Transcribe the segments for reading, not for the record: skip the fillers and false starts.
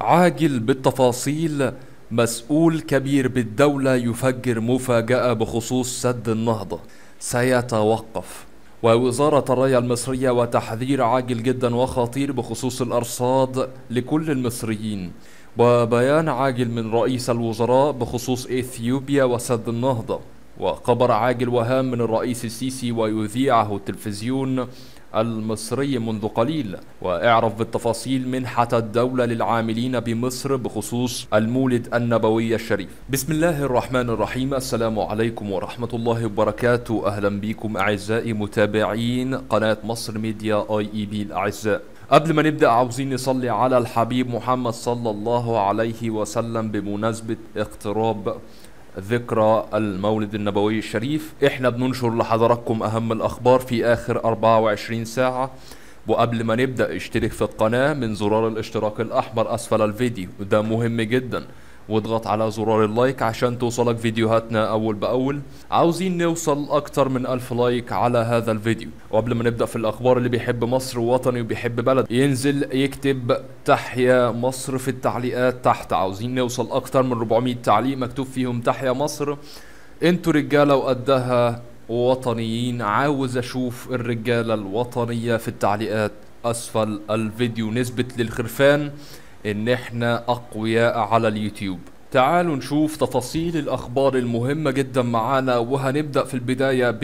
عاجل بالتفاصيل. مسؤول كبير بالدولة يفجر مفاجأة بخصوص سد النهضة سيتوقف. ووزارة الري المصرية وتحذير عاجل جدا وخطير بخصوص الأرصاد لكل المصريين. وبيان عاجل من رئيس الوزراء بخصوص إثيوبيا وسد النهضة. وخبر عاجل وهام من الرئيس السيسي ويذيعه التلفزيون المصري منذ قليل. واعرف بالتفاصيل منحة الدولة للعاملين بمصر بخصوص المولد النبوي الشريف. بسم الله الرحمن الرحيم. السلام عليكم ورحمة الله وبركاته. أهلا بكم أعزائي متابعين قناة مصر ميديا IEB الأعزاء. قبل ما نبدأ عاوزين نصلي على الحبيب محمد صلى الله عليه وسلم بمناسبة اقتراب ذكرى المولد النبوي الشريف. احنا بننشر لحضراتكم اهم الاخبار في اخر 24 ساعة. وقبل ما نبدأ اشترك في القناة من زرار الاشتراك الاحمر اسفل الفيديو، وده مهم جدا، واضغط على زرار اللايك عشان توصلك فيديوهاتنا اول باول. عاوزين نوصل اكتر من 1000 لايك على هذا الفيديو. وقبل ما نبدأ في الاخبار، اللي بيحب مصر ووطني وبيحب بلد ينزل يكتب تحيا مصر في التعليقات تحت. عاوزين نوصل اكتر من 400 تعليق مكتوب فيهم تحيا مصر. انتوا رجالة وقدها وطنيين. عاوز اشوف الرجالة الوطنية في التعليقات اسفل الفيديو. نثبت للخرفان ان احنا اقوياء على اليوتيوب. تعالوا نشوف تفاصيل الاخبار المهمة جدا معانا. وهنبدأ في البداية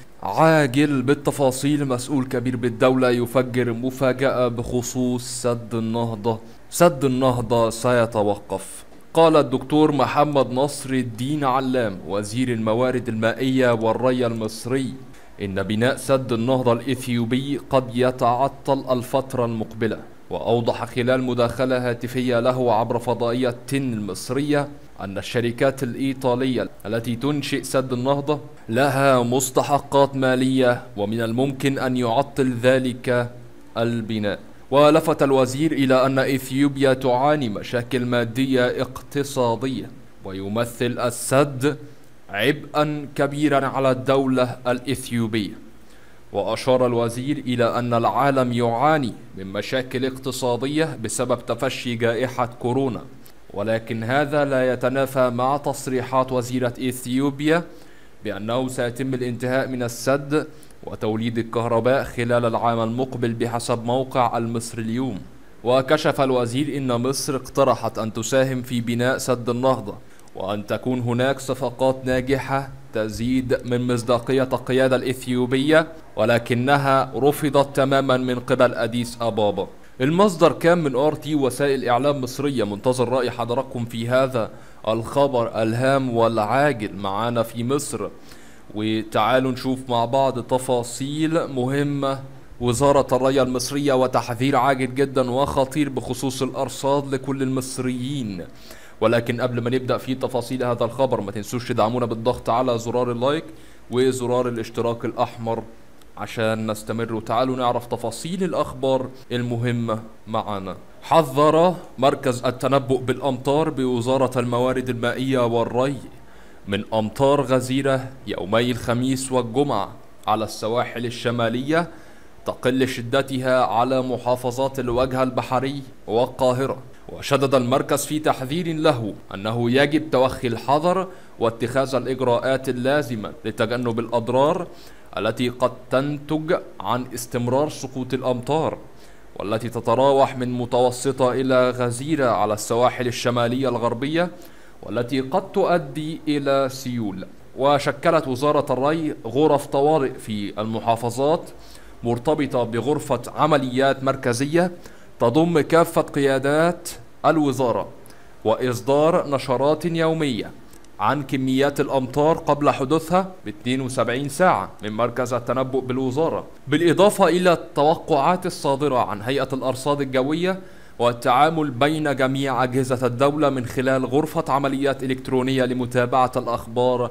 بعاجل بالتفاصيل. مسؤول كبير بالدولة يفجر مفاجأة بخصوص سد النهضة. سد النهضة سيتوقف. قال الدكتور محمد نصر الدين علام وزير الموارد المائية والري المصري إن بناء سد النهضة الإثيوبي قد يتعطل الفترة المقبلة. وأوضح خلال مداخلة هاتفية له عبر فضائية تن المصرية أن الشركات الإيطالية التي تنشئ سد النهضة لها مستحقات مالية، ومن الممكن أن يعطل ذلك البناء. ولفت الوزير إلى أن إثيوبيا تعاني مشاكل مادية اقتصادية، ويمثل السد عبئا كبيرا على الدولة الإثيوبية. وأشار الوزير إلى أن العالم يعاني من مشاكل اقتصادية بسبب تفشي جائحة كورونا، ولكن هذا لا يتنافى مع تصريحات وزيرة إثيوبيا بأنه سيتم الانتهاء من السد وتوليد الكهرباء خلال العام المقبل بحسب موقع المصري اليوم. وكشف الوزير إن مصر اقترحت أن تساهم في بناء سد النهضة، وأن تكون هناك صفقات ناجحة تزيد من مصداقية القيادة الإثيوبية، ولكنها رفضت تماما من قبل أديس أبابا. المصدر كان من RT وسائل إعلام مصرية. منتظر رأي حضراتكم في هذا الخبر الهام والعاجل معانا في مصر. وتعالوا نشوف مع بعض تفاصيل مهمة. وزارة الري المصرية وتحذير عاجل جدا وخطير بخصوص الأرصاد لكل المصريين. ولكن قبل ما نبدأ في تفاصيل هذا الخبر، ما تنسوش تدعمونا بالضغط على زرار اللايك وزرار الاشتراك الأحمر عشان نستمر. وتعالوا نعرف تفاصيل الأخبار المهمة معنا. حذر مركز التنبؤ بالأمطار بوزارة الموارد المائية والري من أمطار غزيرة يومي الخميس والجمعة على السواحل الشمالية، تقل شدتها على محافظات الوجه البحري والقاهرة. وشدد المركز في تحذير له أنه يجب توخي الحذر واتخاذ الإجراءات اللازمة لتجنب الأضرار التي قد تنتج عن استمرار سقوط الأمطار، والتي تتراوح من متوسطة إلى غزيرة على السواحل الشمالية الغربية، والتي قد تؤدي إلى سيول. وشكلت وزارة الري غرف طوارئ في المحافظات مرتبطة بغرفة عمليات مركزية تضم كافة قيادات الوزارة، وإصدار نشرات يومية عن كميات الأمطار قبل حدوثها ب 72 ساعة من مركز التنبؤ بالوزارة، بالإضافة إلى التوقعات الصادرة عن هيئة الأرصاد الجوية، والتعامل بين جميع أجهزة الدولة من خلال غرفة عمليات إلكترونية لمتابعة الأخبار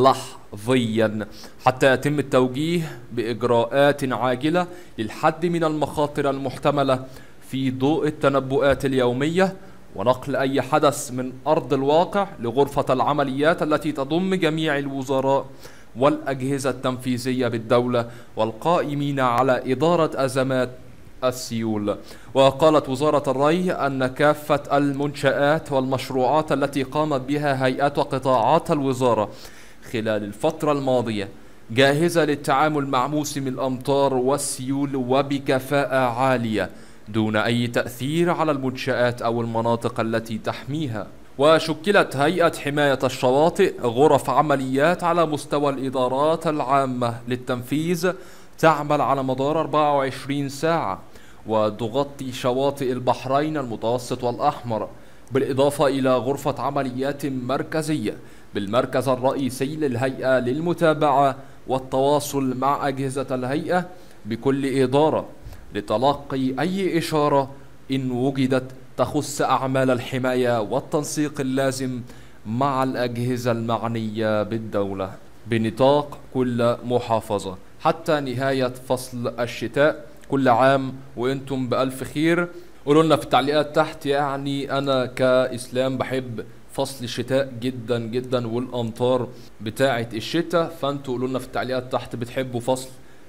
لحظيا، حتى يتم التوجيه بإجراءات عاجلة للحد من المخاطر المحتملة في ضوء التنبؤات اليومية، ونقل أي حدث من أرض الواقع لغرفة العمليات التي تضم جميع الوزراء والأجهزة التنفيذية بالدولة والقائمين على إدارة أزمات السيول. وقالت وزارة الري أن كافة المنشآت والمشروعات التي قامت بها هيئات وقطاعات الوزارة خلال الفترة الماضية جاهزة للتعامل مع موسم الأمطار والسيول وبكفاءة عالية دون أي تأثير على المنشآت أو المناطق التي تحميها. وشكلت هيئة حماية الشواطئ غرف عمليات على مستوى الإدارات العامة للتنفيذ تعمل على مدار 24 ساعة وتغطي شواطئ البحرين المتوسط والأحمر، بالإضافة إلى غرفة عمليات مركزية بالمركز الرئيسي للهيئة للمتابعة والتواصل مع أجهزة الهيئة بكل إدارة لتلقي أي إشارة إن وجدت تخص أعمال الحماية والتنسيق اللازم مع الأجهزة المعنية بالدولة بنطاق كل محافظة حتى نهاية فصل الشتاء. كل عام وانتم بألف خير. قولوا لنا في التعليقات تحت، يعني أنا كإسلام بحب فصل الشتاء جدا جدا والأمطار بتاعة الشتاء، فانتوا قولوا لنا في التعليقات تحت بتحبوا فصل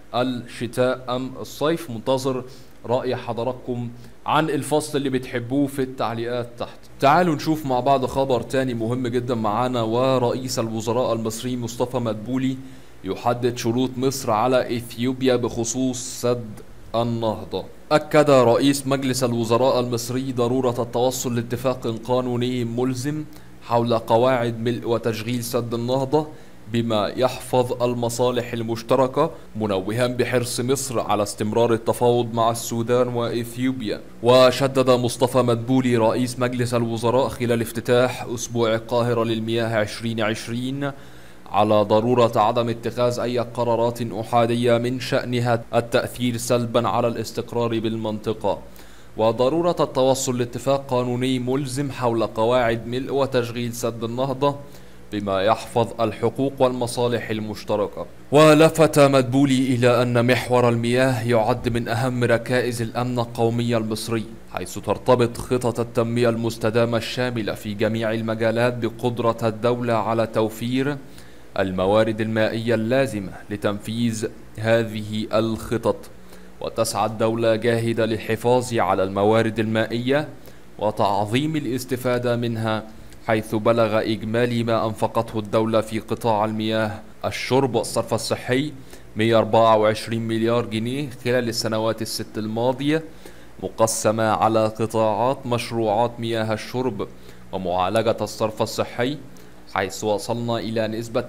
الشتاء أم الصيف. منتظر رأي حضراتكم عن الفصل اللي بتحبوه في التعليقات تحت. تعالوا نشوف مع بعض خبر تاني مهم جدا معانا. ورئيس الوزراء المصري مصطفى مدبولي يحدد شروط مصر على إثيوبيا بخصوص سد النهضة. أكد رئيس مجلس الوزراء المصري ضرورة التوصل لاتفاق قانوني ملزم حول قواعد ملء وتشغيل سد النهضة بما يحفظ المصالح المشتركة، منوها بحرص مصر على استمرار التفاوض مع السودان وإثيوبيا. وشدد مصطفى مدبولي رئيس مجلس الوزراء خلال افتتاح أسبوع القاهرة للمياه 2020 على ضرورة عدم اتخاذ أي قرارات أحادية من شأنها التأثير سلبا على الاستقرار بالمنطقة، وضرورة التوصل لاتفاق قانوني ملزم حول قواعد ملء وتشغيل سد النهضة بما يحفظ الحقوق والمصالح المشتركة. ولفت مدبولي إلى أن محور المياه يعد من أهم ركائز الأمن القومي المصري، حيث ترتبط خطط التنمية المستدامة الشاملة في جميع المجالات بقدرة الدولة على توفير الموارد المائية اللازمة لتنفيذ هذه الخطط. وتسعى الدولة جاهدة للحفاظ على الموارد المائية وتعظيم الاستفادة منها، حيث بلغ إجمالي ما أنفقته الدولة في قطاع المياه الشرب والصرف الصحي 124 مليار جنيه خلال السنوات الست الماضية، مقسمة على قطاعات مشروعات مياه الشرب ومعالجة الصرف الصحي، حيث وصلنا إلى نسبة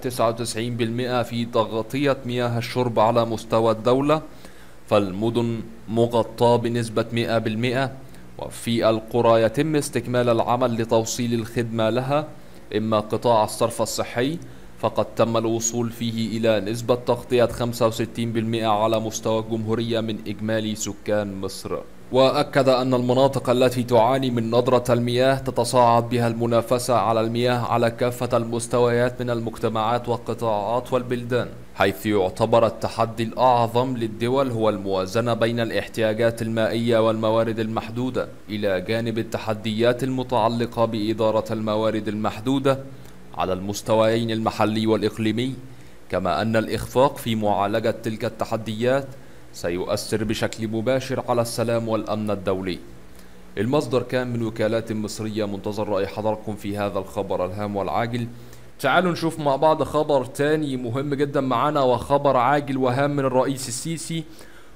99% في تغطية مياه الشرب على مستوى الدولة، فالمدن مغطاة بنسبة 100%، وفي القرى يتم استكمال العمل لتوصيل الخدمة لها. إما قطاع الصرف الصحي فقد تم الوصول فيه إلى نسبة تغطية 65% على مستوى الجمهورية من إجمالي سكان مصر. وأكد أن المناطق التي تعاني من ندرة المياه تتصاعد بها المنافسة على المياه على كافة المستويات من المجتمعات والقطاعات والبلدان، حيث يعتبر التحدي الأعظم للدول هو الموازنة بين الاحتياجات المائية والموارد المحدودة، إلى جانب التحديات المتعلقة بإدارة الموارد المحدودة على المستويين المحلي والإقليمي، كما أن الإخفاق في معالجة تلك التحديات سيؤثر بشكل مباشر على السلام والأمن الدولي. المصدر كان من وكالات مصرية. منتظر رأي حضراتكم في هذا الخبر الهام والعاجل. تعالوا نشوف مع بعض خبر تاني مهم جدا معانا، وخبر عاجل وهام من الرئيس السيسي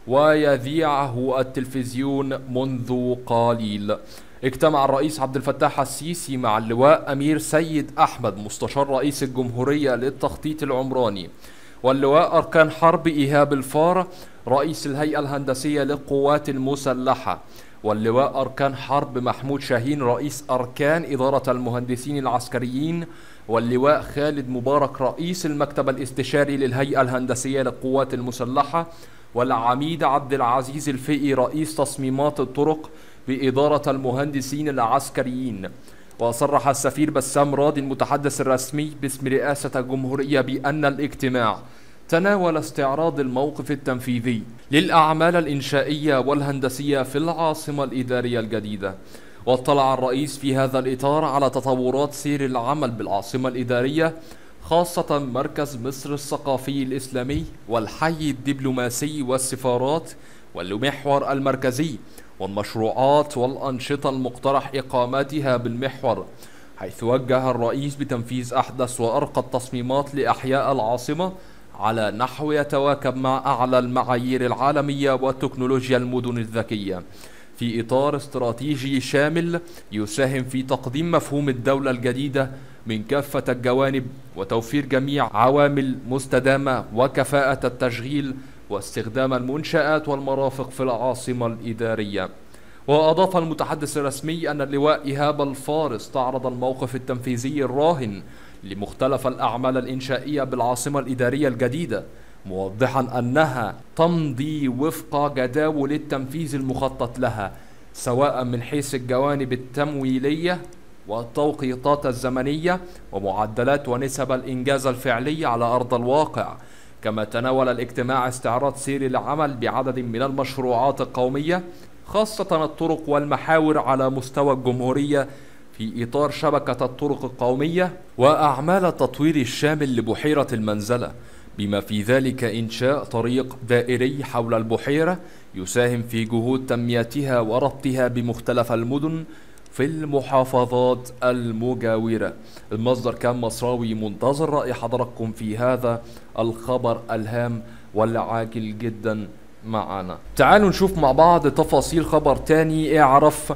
ويذيعه التلفزيون منذ قليل. اجتمع الرئيس عبد الفتاح السيسي مع اللواء أمير سيد أحمد مستشار رئيس الجمهورية للتخطيط العمراني، واللواء أركان حرب إيهاب الفار رئيس الهيئة الهندسية للقوات المسلحة، واللواء أركان حرب محمود شاهين رئيس أركان إدارة المهندسين العسكريين، واللواء خالد مبارك رئيس المكتب الاستشاري للهيئة الهندسية للقوات المسلحة، والعميد عبد العزيز الفقي رئيس تصميمات الطرق بإدارة المهندسين العسكريين. وصرح السفير بسام راضي المتحدث الرسمي باسم رئاسة الجمهورية بأن الاجتماع تناول استعراض الموقف التنفيذي للأعمال الإنشائية والهندسية في العاصمة الإدارية الجديدة. واطلع الرئيس في هذا الإطار على تطورات سير العمل بالعاصمة الإدارية، خاصة مركز مصر الثقافي الإسلامي والحي الدبلوماسي والسفارات والمحور المركزي، والمشروعات والأنشطة المقترح إقامتها بالمحور، حيث وجه الرئيس بتنفيذ أحدث وأرقى التصميمات لإحياء العاصمة على نحو يتواكب مع أعلى المعايير العالمية وتكنولوجيا المدن الذكية، في إطار استراتيجي شامل يساهم في تقديم مفهوم الدولة الجديدة من كافة الجوانب، وتوفير جميع عوامل مستدامة وكفاءة التشغيل واستخدام المنشآت والمرافق في العاصمة الإدارية. وأضاف المتحدث الرسمي أن اللواء إيهاب الفارس استعرض الموقف التنفيذي الراهن لمختلف الأعمال الإنشائية بالعاصمة الإدارية الجديدة، موضحا أنها تمضي وفق جداول التنفيذ المخطط لها، سواء من حيث الجوانب التمويلية والتوقيتات الزمنية ومعدلات ونسب الإنجاز الفعلي على أرض الواقع. كما تناول الاجتماع استعراض سير العمل بعدد من المشروعات القومية، خاصة الطرق والمحاور على مستوى الجمهورية في إطار شبكة الطرق القومية، وأعمال التطوير الشامل لبحيرة المنزلة، بما في ذلك إنشاء طريق دائري حول البحيرة يساهم في جهود تنميتها وربطها بمختلف المدن في المحافظات المجاورة. المصدر كان مصراوي، منتظر رأي حضراتكم في هذا الخبر الهام والعاجل جدا معنا. تعالوا نشوف مع بعض تفاصيل خبر تاني. اعرف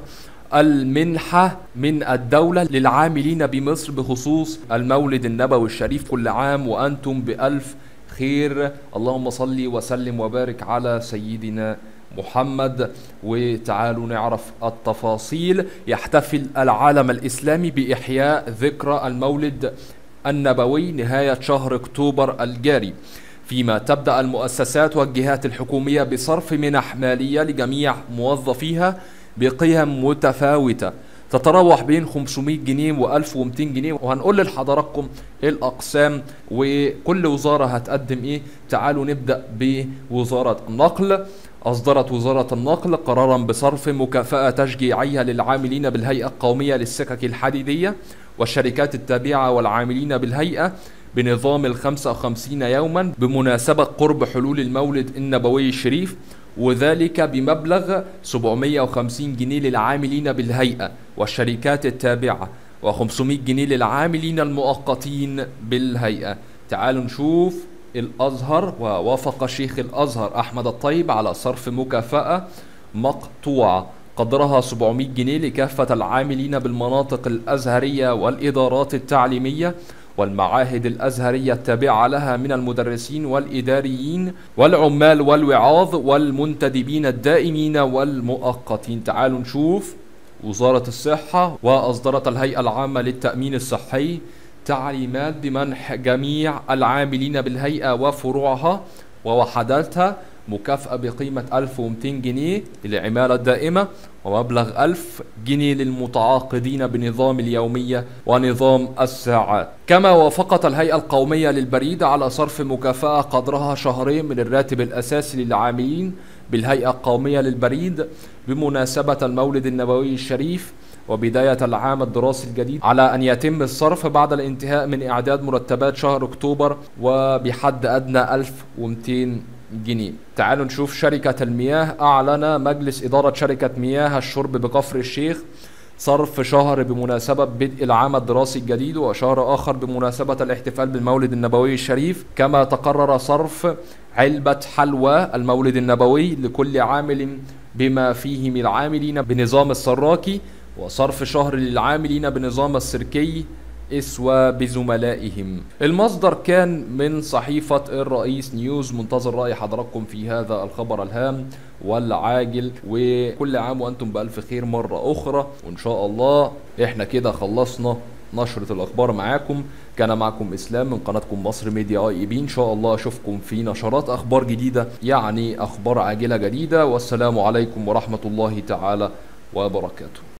المنحة من الدولة للعاملين بمصر بخصوص المولد النبوي الشريف، كل عام وأنتم بألف خير. اللهم صل وسلم وبارك على سيدنا محمد. وتعالوا نعرف التفاصيل. يحتفل العالم الإسلامي بإحياء ذكرى المولد النبوي نهاية شهر أكتوبر الجاري، فيما تبدأ المؤسسات والجهات الحكومية بصرف منح مالية لجميع موظفيها بقيم متفاوتة تتراوح بين 500 جنيه و1200 جنيه، وهنقول لحضراتكم الأقسام وكل وزارة هتقدم إيه. تعالوا نبدأ بوزارة النقل. أصدرت وزارة النقل قرارا بصرف مكافأة تشجيعية للعاملين بالهيئة القومية للسكك الحديدية والشركات التابعة والعاملين بالهيئة بنظام 55 يوما بمناسبة قرب حلول المولد النبوي الشريف، وذلك بمبلغ 750 جنيه للعاملين بالهيئة والشركات التابعة و500 جنيه للعاملين المؤقتين بالهيئة. تعالوا نشوف الأزهر. ووافق شيخ الأزهر أحمد الطيب على صرف مكافأة مقطوعة قدرها 700 جنيه لكافة العاملين بالمناطق الأزهرية والإدارات التعليمية والمعاهد الأزهرية التابعة لها من المدرسين والإداريين والعمال والوعاظ والمنتدبين الدائمين والمؤقتين. تعالوا نشوف وزارة الصحة. وأصدرت الهيئة العامة للتأمين الصحي تعليمات بمنح جميع العاملين بالهيئة وفروعها ووحداتها مكافأة بقيمة 1200 جنيه للعمالة الدائمة ومبلغ 1000 جنيه للمتعاقدين بنظام اليومية ونظام الساعات. كما وافقت الهيئة القومية للبريد على صرف مكافأة قدرها شهرين من الراتب الأساسي للعاملين بالهيئة القومية للبريد بمناسبة المولد النبوي الشريف وبداية العام الدراسي الجديد، على أن يتم الصرف بعد الانتهاء من إعداد مرتبات شهر أكتوبر وبحد أدنى 1200 جنيه. تعالوا نشوف شركة المياه. أعلن مجلس إدارة شركة مياه الشرب بكفر الشيخ صرف شهر بمناسبة بدء العام الدراسي الجديد وشهر آخر بمناسبة الاحتفال بالمولد النبوي الشريف. كما تقرر صرف علبة حلوى المولد النبوي لكل عامل بما فيه من العاملين بنظام السراكي، وصرف شهر للعاملين بنظام السركي اسوى بزملائهم. المصدر كان من صحيفة الرئيس نيوز. منتظر رأي حضراتكم في هذا الخبر الهام والعاجل، وكل عام وأنتم بألف خير مرة أخرى. وإن شاء الله إحنا كده خلصنا نشرة الأخبار معاكم. كان معكم إسلام من قناتكم مصر ميديا اي بي. إن شاء الله أشوفكم في نشرات أخبار جديدة، يعني أخبار عاجلة جديدة. والسلام عليكم ورحمة الله تعالى وبركاته.